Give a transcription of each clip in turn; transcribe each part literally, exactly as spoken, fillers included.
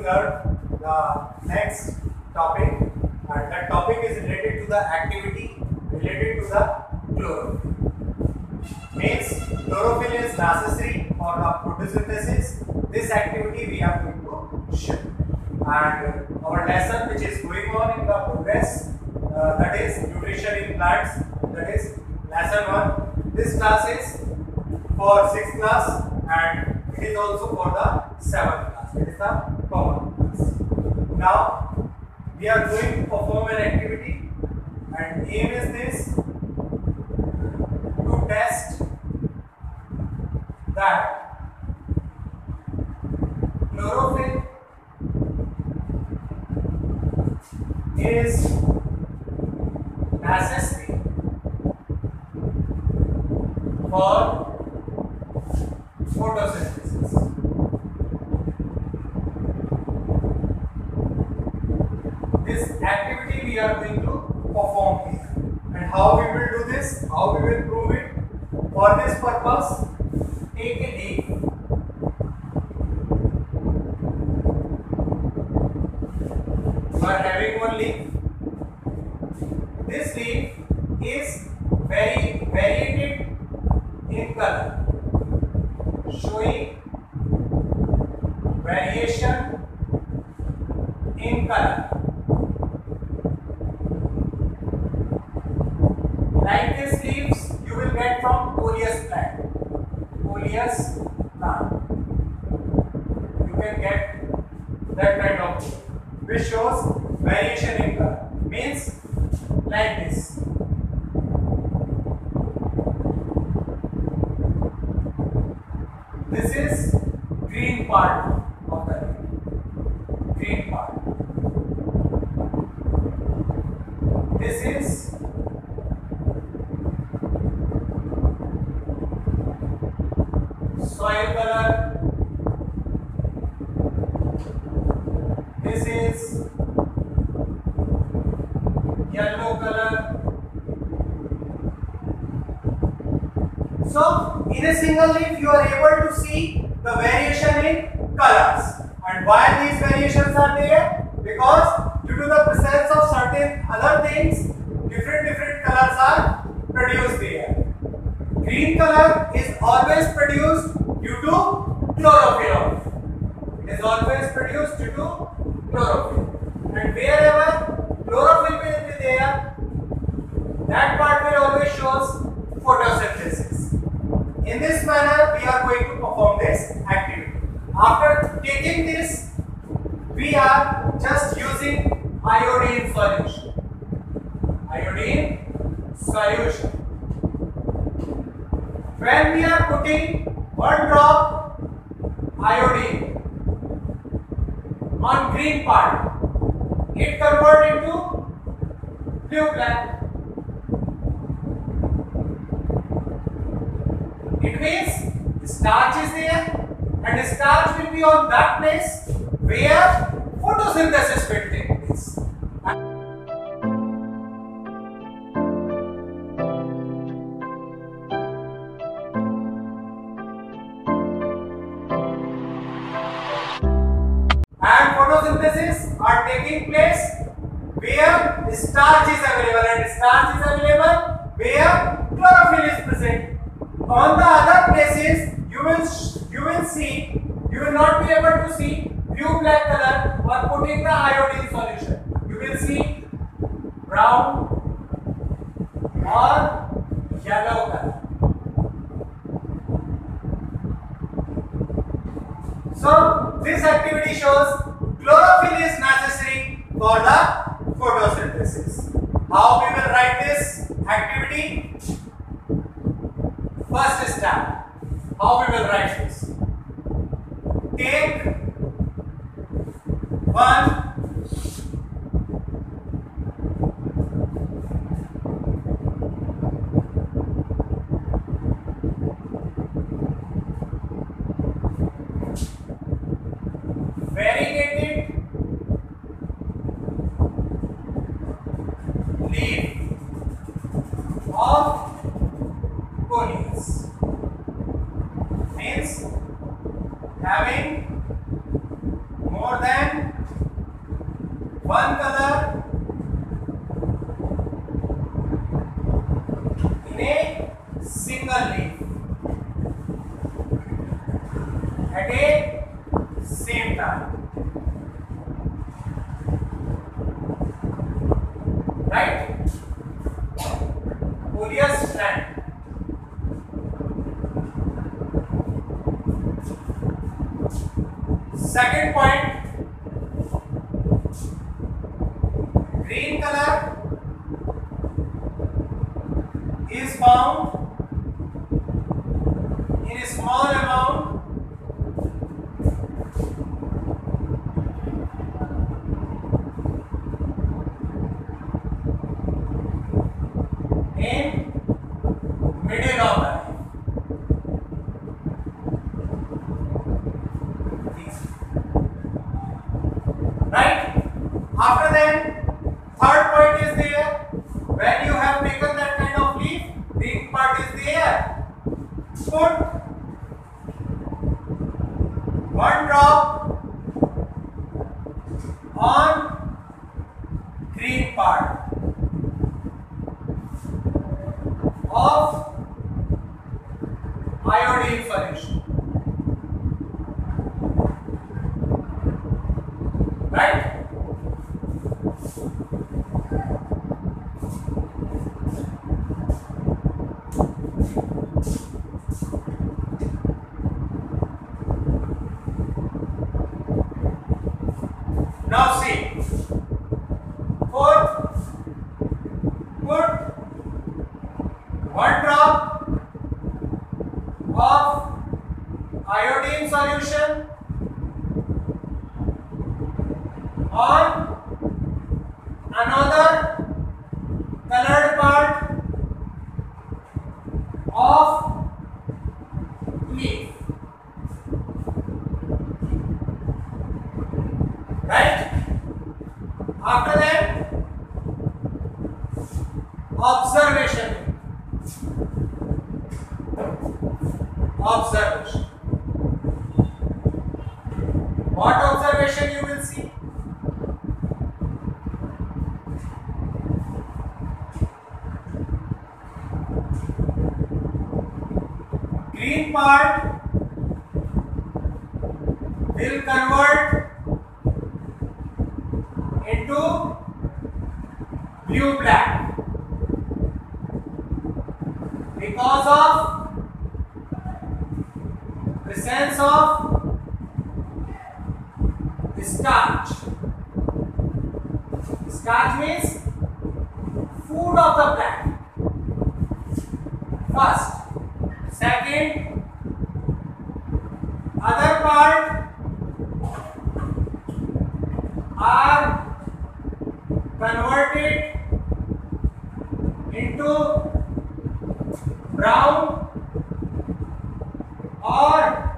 learn the next topic, and that topic is related to the activity related to the chlorophyll. Means chlorophyll is necessary for the photosynthesis. This activity we are going to show, and our lesson which is going on in the progress, uh, that is nutrition in plants, that is lesson one. This class is for sixth class and it is also for the seventh class. It is the common class. Now we are going to perform an activity, and aim is this: to test that chlorophyll is necessary for photosynthesis. This activity we are going to perform here, and how we will do this, how we will prove it. For this purpose, take a leaf. You are having one leaf. This leaf is very varied in color, showing variation in color. Like these leaves you will get from coleus plant. Coleus plant. You can get that kind of leaf, which shows variation in color. Means like this. This is green part of the leaf. Green part. This is soil color. This is yellow color. So in a single leaf you are able to see the variation in colors. And why these variations are there? Because due to the presence of certain other things, different different colors are produced there. Green color is always produced due to chlorophyll. It is always produced due to chlorophyll. And wherever chlorophyll will be there, that part will always shows photosynthesis. In this manner, we are going to perform this activity. After taking this, we are just using iodine solution. Iodine solution. When we are putting one drop iodine on green part, it converts into blue black. It means starch is there, and starch will be on that place where photosynthesis will take place. And photosynthesis are taking place where starch is available, and starch is available where chlorophyll is present. On the other places, you will you will see you will not be able to see blue black color or putting the iodine solution. You will see brown or yellow color. So this activity shows chlorophyll is necessary for the photosynthesis. How we will write this activity? First step, how we will write this? Take one variegated leaf of coleus. Means having more than in a single leaf at a same time. Right? Folious strand. Second point, green color is found in a small amount in middle of the leaf. Right? After that, third point is there. When you have taken that kind of leaf, green part is there. Put one drop on green part of iodine solution. Right? Now see, put, put one drop of iodine solution on another colored part of leaf. Right? After that, observation. Observation. What observation you will see? Green part will convert into blue black because of presence of starch. Starch means food of the plant. First. Second, other part are converted into brown or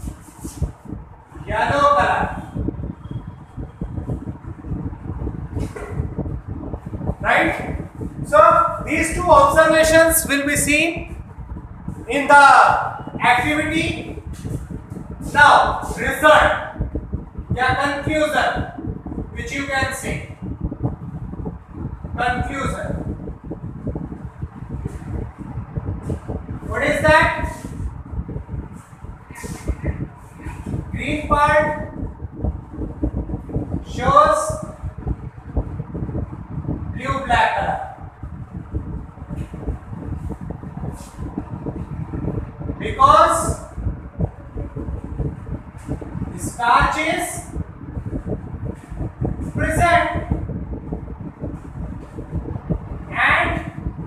yellow color. Right? So these two observations will be seen in the activity. Now result, yeah, conclusion, which you can say. Conclusion. What is that? Green part shows blue black color. Because starch is present and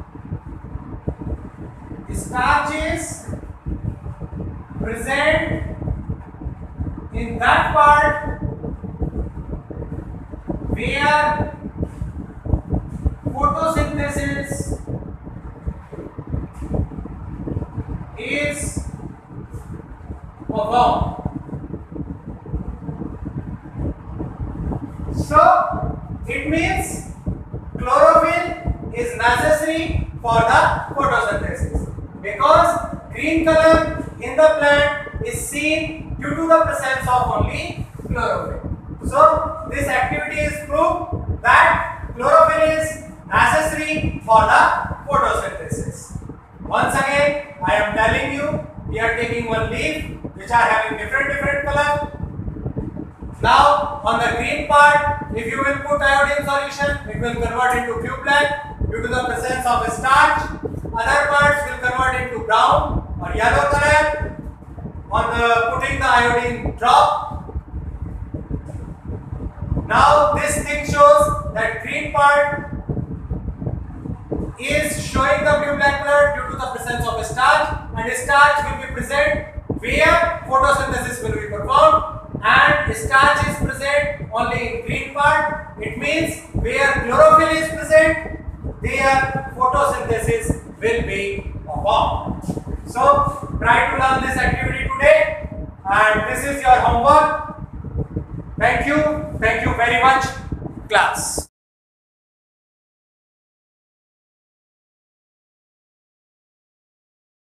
starch is present in that part where photosynthesis is performed. So it means chlorophyll is necessary for the photosynthesis because green color in the plant is seen due to the presence of only chlorophyll. So this activity is proved that chlorophyll is necessary for the photosynthesis. Once again, I am telling you, we are taking one leaf which are having different different color. Now, on the green part, if you will put iodine solution, it will convert into pure black due to the presence of starch. Other parts will convert into brown or yellow color on the putting the iodine drop. Now, this thing shows that green part is showing the blue black color due to the presence of starch, and starch will be present where photosynthesis will be performed, and starch is present only in green part. It means where chlorophyll is present, there photosynthesis will be performed. So try to learn this activity today, and this is your homework. Thank you. Thank you very much, class.